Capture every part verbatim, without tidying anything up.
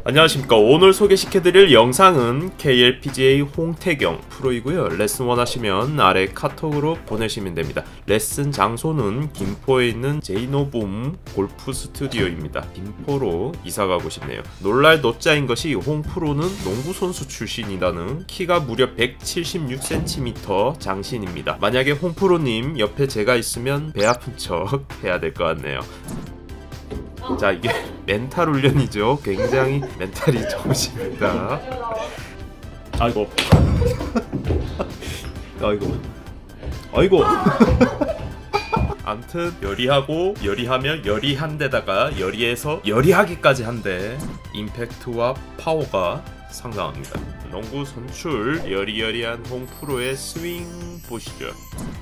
안녕하십니까. 오늘 소개시켜드릴 영상은 케이엘피지에이 홍태경 프로이고요. 레슨 원하시면 아래 카톡으로 보내시면 됩니다. 레슨 장소는 김포에 있는 제이노붐 골프 스튜디오입니다. 김포로 이사가고 싶네요. 놀랄 노자인 것이 홍 프로는 농구선수 출신이라는, 키가 무려 백칠십육 센티미터 장신입니다. 만약에 홍 프로님 옆에 제가 있으면 배 아픈 척 해야 될 것 같네요. 자, 이게 멘탈 훈련이죠. 굉장히 멘탈이 좋으십니다. 아이고 아이고 아이고 암튼 열이하고 열이하면 열이한 데다가 열이해서 열이하기까지 한데 임팩트와 파워가 상당합니다. 농구 선출 여리여리한 홍 프로의 스윙 보시죠.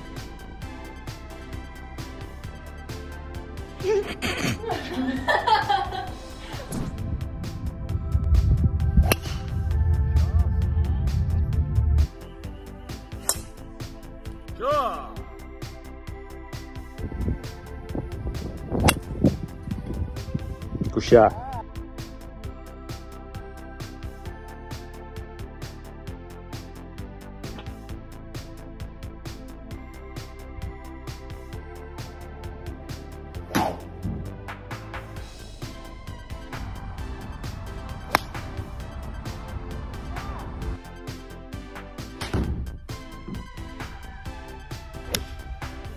자. 굿샷.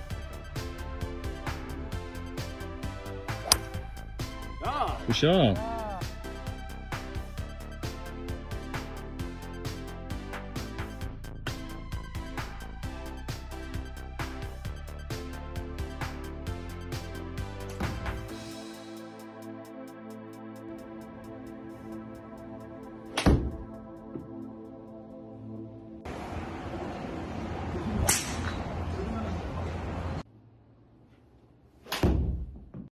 굿샷.